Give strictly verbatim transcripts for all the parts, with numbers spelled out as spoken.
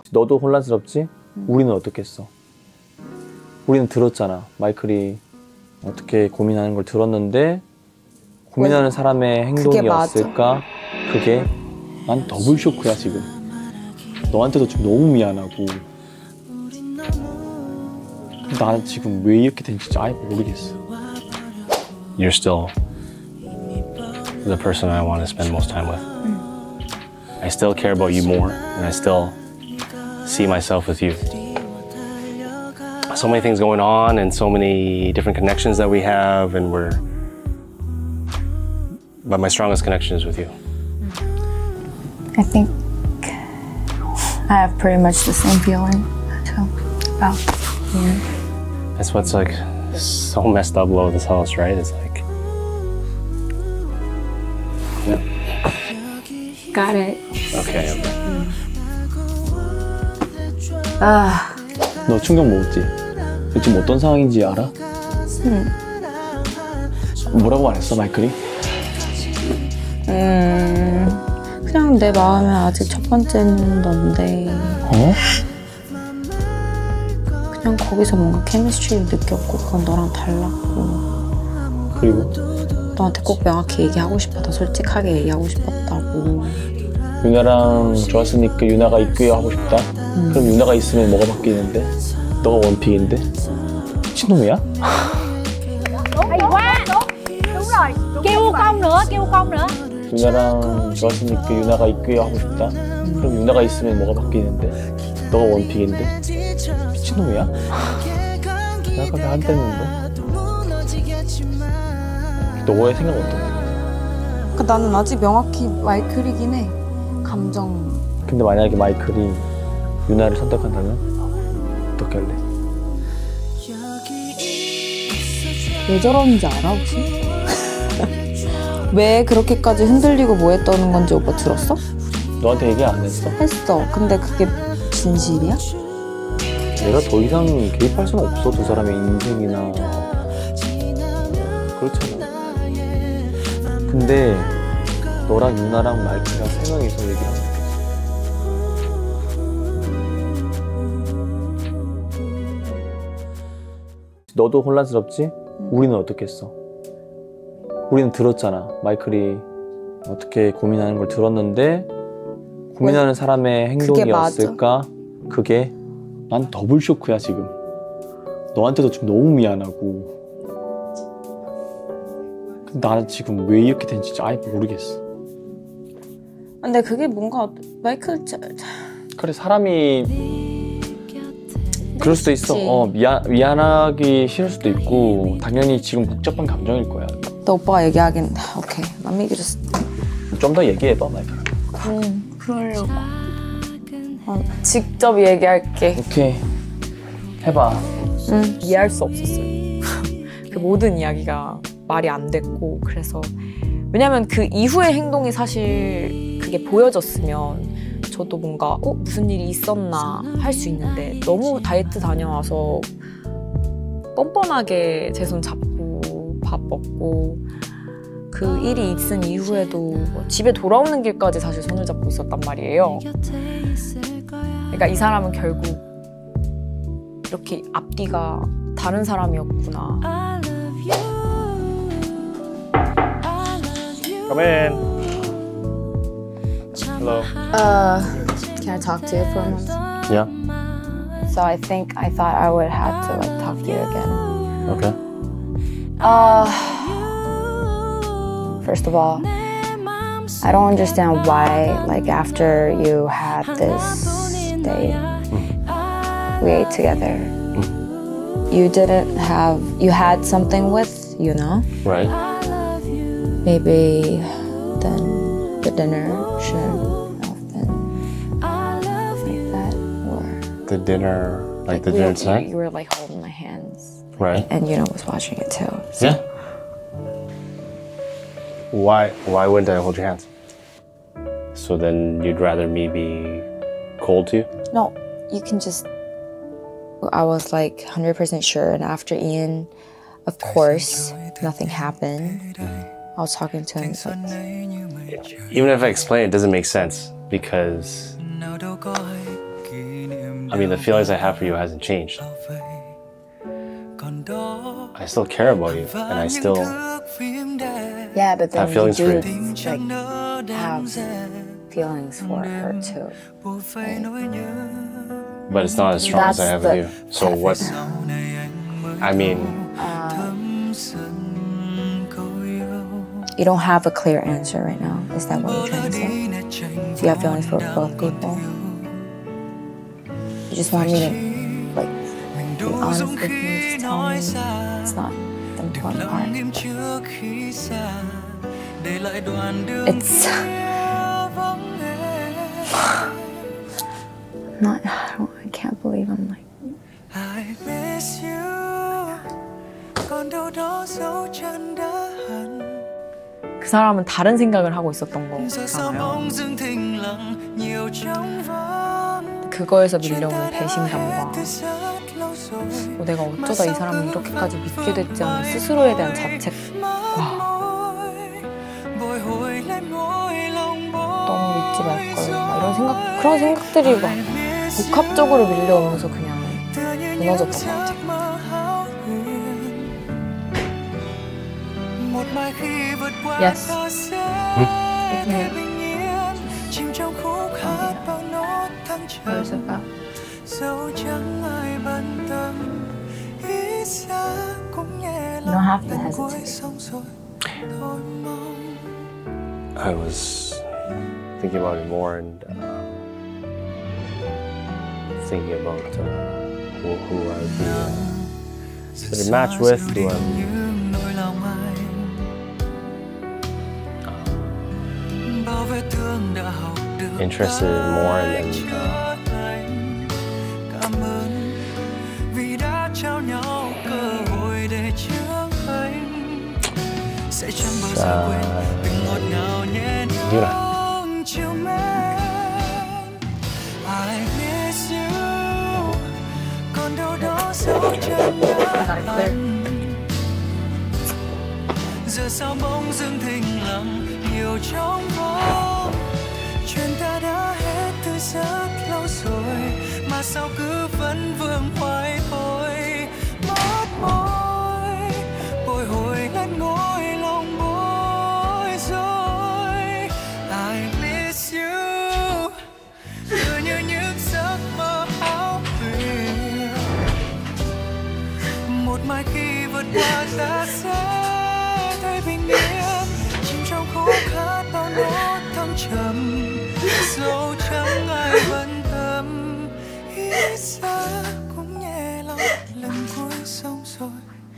너도 혼란스럽지? 음. 우리는 어떻겠어? 우리는 들었잖아. 마이클이 어떻게 고민하는 걸 들었는데 고민하는 왜? 사람의 행동이었을까? 그게, 그게 난 더블 쇼크야 지금. 너한테도 좀 너무 미안하고 나 지금 왜 이렇게 된지 아예 모르겠어. You're still the person I want to spend most time with. 음. I still care about you more and I still see myself with you. So many things going on and so many different connections that we have and we're but my strongest connection is with you. I think I have pretty much the same feeling too about you. That's what's like so messed up about this house, right? It's like, yeah. Got it. Okay. 음. 아. 너 충격 먹었지? 지금 어떤 상황인지 알아? 응. 뭐라고 말했어, 마이클이? 음. 그냥 내 마음에 아직 첫 번째는 넌데. 어? 그냥 거기서 뭔가 케미스트리를 느꼈고 그건 너랑 달랐고. 그리고? 너한테 꼭 명확히 얘기하고 싶었다. 솔직하게 얘기하고 싶었다고. 유나랑 좋았으니까 유나가 있고요 하고 싶다? 음. 그럼 유나가 있으면 뭐가 바뀌는데? 너가 원픽인데? 미친놈이야? Hay quá. Đúng rồi. Kêu con nữa, kêu con nữa. 유나랑 좋았으니까 유나가 있고요 하고 싶다? 음. 그럼 유나가 있으면 뭐가 바뀌는데? 너가 원픽인데? 미친놈이야? 내가 그렇게 안 됐는데? 너의 생각은 어떠냐? 그러니까 나는 아직 명확히 마이클이긴 해. 감정. 근데 만약에 마이클이 유나를 선택한다면 어떻게 할래? 왜 저러는지 알아 혹시? 왜 그렇게까지 흔들리고 뭐 했다는 건지 오빠 들었어? 너한테 얘기 안 했어? 했어. 근데 그게 진실이야? 내가 더 이상 개입할 수는 없어. 두 사람의 인생이나 그렇잖아. 근데 너랑 유나랑 마이클이랑 세 명이서 얘기하는 게 너도 혼란스럽지? 음. 우리는 어떻겠어? 우리는 들었잖아. 마이클이 어떻게 고민하는 걸 들었는데 고민하는 왜? 사람의 행동이었을까? 그게, 그게 난 더블 쇼크야 지금. 너한테도 좀 너무 미안하고 나는 지금 왜 이렇게 된지 아예 모르겠어. 근데 그게 뭔가 마이클 자... 그래 사람이 그럴 수도 있어. 어, 미안, 미안하기 싫을 수도 있고 당연히 지금 복잡한 감정일 거야. 너 오빠가 얘기하긴 오케이. Let me just 좀 더 얘기해봐 마이클. 응 그러려고. 어, 직접 얘기할게. 오케이 해봐. 응. 이해할 수 없었어요. 그 모든 이야기가 말이 안 됐고 그래서 왜냐면 그 이후의 행동이 사실 그게 보여졌으면 저도 뭔가 어? 무슨 일이 있었나 할 수 있는데 너무 다이어트 다녀와서 뻔뻔하게 제 손 잡고 밥 먹고 그 일이 있은 이후에도 집에 돌아오는 길까지 사실 손을 잡고 있었단 말이에요. 그러니까 이 사람은 결국 이렇게 앞뒤가 다른 사람이었구나. Come in. Hello. Uh, can I talk to you for a moment? Yeah. So I think I thought I would have to like talk to you again. Okay. Uh, first of all, I don't understand why, like after you had this date, mm. we ate together. Mm. You didn't have, you had something with, you know? Right. Maybe then the dinner should have been like that, or the dinner, like, like the we, dinner you, tonight. you were like holding my hands, right? And you know was watching it too. So. Yeah. Why? Why wouldn't I hold your hands? So then you'd rather me be cold to you? No, you can just. I was like one hundred percent sure, and after Ian, of course, nothing happened. I was talking to him, like... Even if I explain, it doesn't make sense, because I mean, the feelings I have for you hasn't changed. I still care about you, and I still Yeah, but then have feelings you for do you. like have feelings for her too. But it's not as strong as I That's have the with you. So what? I mean, You don't have a clear answer right now. Is that what you're trying to say? Do you have feelings for both people? You just want me to, like, be honest with me, just tell me it's not the important part. It's not, I, don't, I can't believe I'm like, 그 사람은 다른 생각을 하고 있었던 거잖아요. 그거에서 밀려오는 배신감과 어, 내가 어쩌다 이 사람을 이렇게까지 믿게 됐지 않은 스스로에 대한 자책과 너무 믿지 말걸 이런 생각, 그런 생각들이 막 복합적으로 밀려오면서 그냥 무너졌던 것 같아요. Yes. hmm? Where's it at? You don't have to hesitate. I was thinking about it more and uh, thinking about uh, who, who I'd be uh, sort of matched with, who I'm interested in more, and then uh, uh, Yuna. Giờ sao bỗng dưng thinh lặng nhiều trong vó, chuyện ta đã hết từ rất lâu rồi mà sao cứ vẫn vương hoài thôi, mất môi bồi hồi lên ngôi lòng bối rối. I miss you, tựa như những giấc mơ hão huyền, một mai khi vượt qua ta sẽ thấy bình yên, chìm trong khúc hát bao nốt thăng trầm, dẫu chẳng ai bận tâm, ít ra cũng nhẹ lòng lần cuối xong rồi.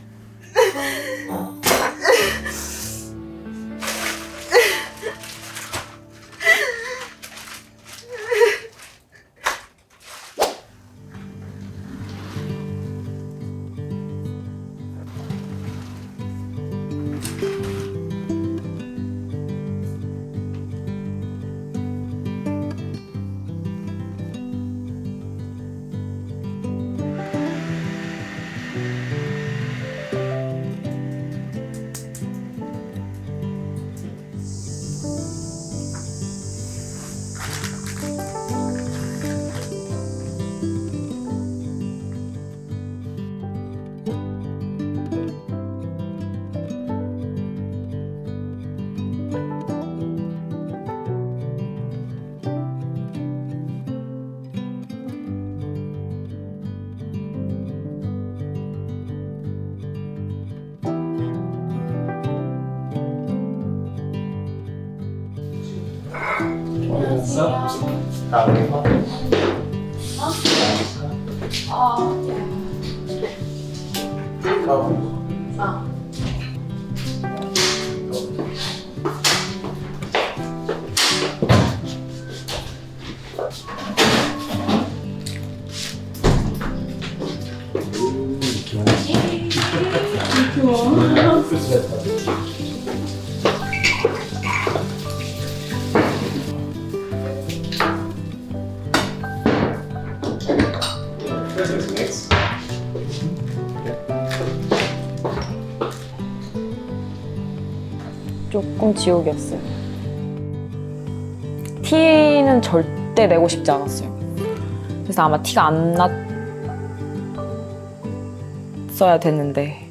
조금 지옥이었어요. 티는 절대 내고 싶지 않았어요. 그래서 아마 티가 안 났어야 됐는데